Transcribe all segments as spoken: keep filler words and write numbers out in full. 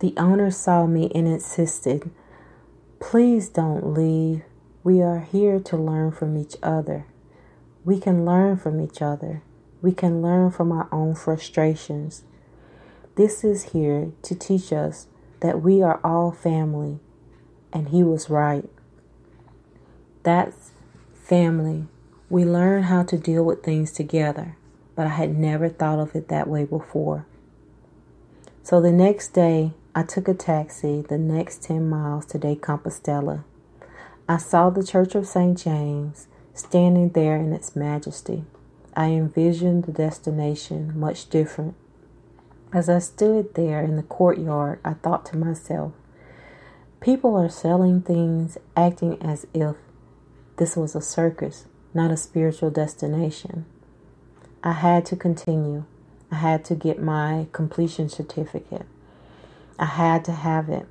The owner saw me and insisted, "Please don't leave. We are here to learn from each other. We can learn from each other. We can learn from our own frustrations. This is here to teach us that we are all family." And he was right. That's family. We learn how to deal with things together, but I had never thought of it that way before. So the next day, I took a taxi the next ten miles to De Compostela. I saw the Church of Saint James standing there in its majesty. I envisioned the destination much different. As I stood there in the courtyard, I thought to myself, people are selling things, acting as if this was a circus, not a spiritual destination. I had to continue. I had to get my completion certificate. I had to have it.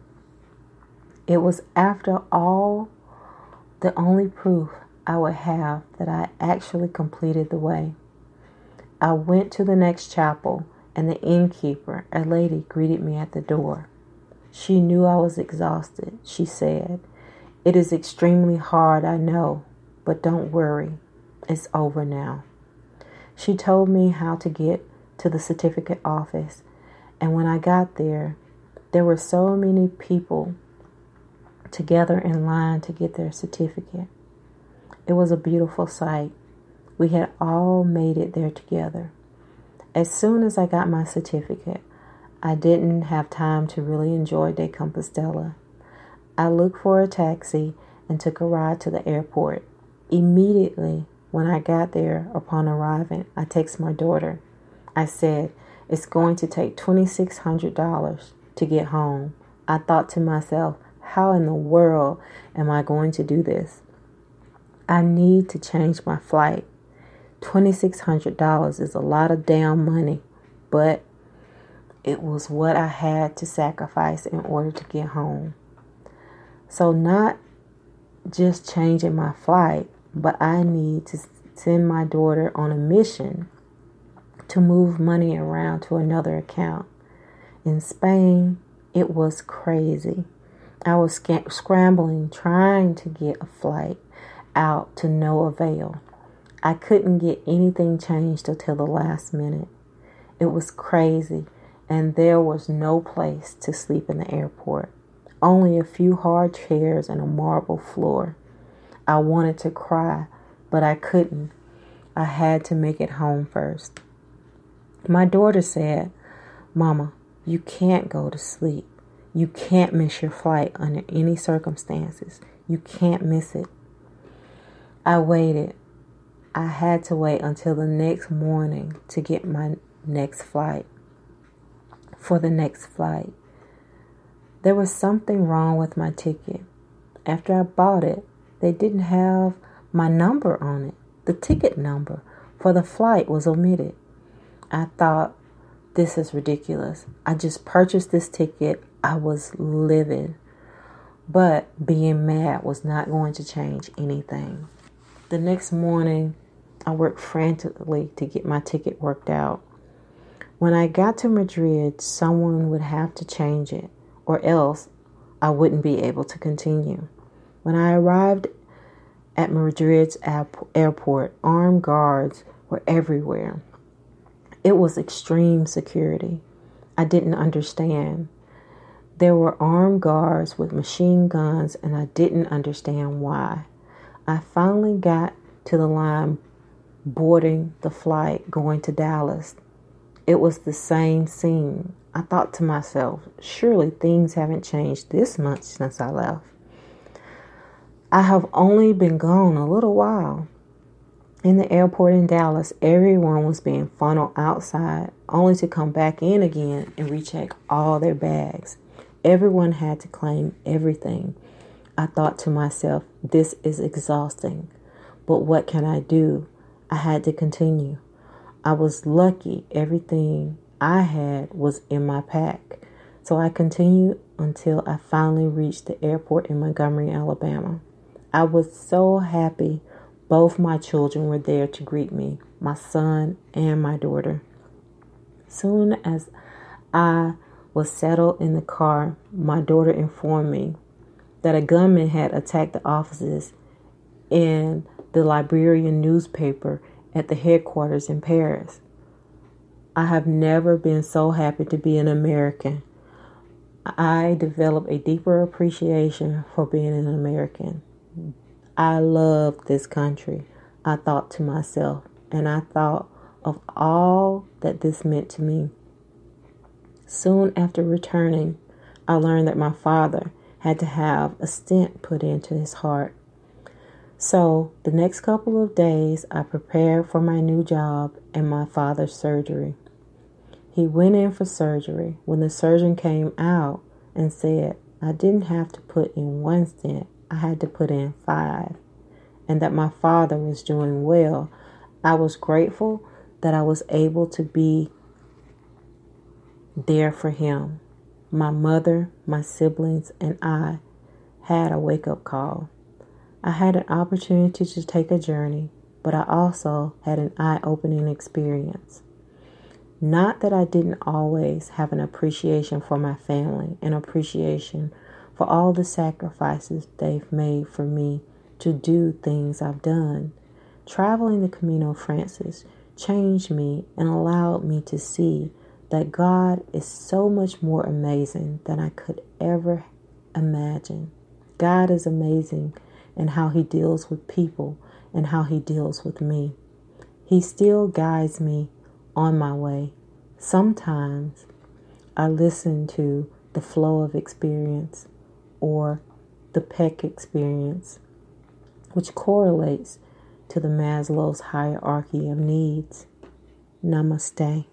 It was, after all, the only proof I would have that I actually completed the way. I went to the next chapel, and the innkeeper, a lady, greeted me at the door. She knew I was exhausted. She said, "It is extremely hard, I know, but don't worry. It's over now." She told me how to get to the certificate office, and when I got there, there were so many people together in line to get their certificate. It was a beautiful sight. We had all made it there together. As soon as I got my certificate, I didn't have time to really enjoy De Compostela. I looked for a taxi and took a ride to the airport. Immediately when I got there, upon arriving, I texted my daughter. I said, "It's going to take twenty-six hundred dollars to get home." I thought to myself, how in the world am I going to do this? I need to change my flight. twenty-six hundred dollars is a lot of damn money, but it was what I had to sacrifice in order to get home. So not just changing my flight, but I need to send my daughter on a mission to move money around to another account. In Spain, it was crazy. I was sc- scrambling, trying to get a flight out to no avail. I couldn't get anything changed until the last minute. It was crazy, and there was no place to sleep in the airport. Only a few hard chairs and a marble floor. I wanted to cry, but I couldn't. I had to make it home first. My daughter said, "Mama, you can't go to sleep. You can't miss your flight under any circumstances. You can't miss it." I waited. I had to wait until the next morning to get my next flight. For the next flight. There was something wrong with my ticket. After I bought it, they didn't have my number on it. The ticket number for the flight was omitted. I thought, this is ridiculous. I just purchased this ticket. I was livid. But being mad was not going to change anything. The next morning, I worked frantically to get my ticket worked out. When I got to Madrid, someone would have to change it, or else I wouldn't be able to continue. When I arrived at Madrid's airport, armed guards were everywhere. It was extreme security. I didn't understand. There were armed guards with machine guns, and I didn't understand why. I finally got to the line boarding the flight going to Dallas. It was the same scene. I thought to myself, surely things haven't changed this much since I left. I have only been gone a little while. In the airport in Dallas, everyone was being funneled outside, only to come back in again and recheck all their bags. Everyone had to claim everything. I thought to myself, this is exhausting, but what can I do? I had to continue. I was lucky everything I had was in my pack, so I continued until I finally reached the airport in Montgomery, Alabama. I was so happy. Both my children were there to greet me, my son and my daughter. Soon as I was settled in the car, my daughter informed me that a gunman had attacked the offices in the Liberian newspaper at the headquarters in Paris. I have never been so happy to be an American. I developed a deeper appreciation for being an American. I love this country, I thought to myself, and I thought of all that this meant to me. Soon after returning, I learned that my father had to have a stent put into his heart. So the next couple of days, I prepared for my new job and my father's surgery. He went in for surgery when the surgeon came out and said I didn't have to put in one stent, I had to put in five, and that my father was doing well. I was grateful that I was able to be there for him. My mother, my siblings, and I had a wake-up call. I had an opportunity to take a journey, but I also had an eye-opening experience. Not that I didn't always have an appreciation for my family, an appreciation for all the sacrifices they've made for me to do things I've done. Traveling the Camino Frances changed me and allowed me to see that God is so much more amazing than I could ever imagine. God is amazing in how He deals with people and how He deals with me. He still guides me on my way. Sometimes I listen to the flow of experience or the Peck experience, which correlates to the Maslow's hierarchy of needs. Namaste.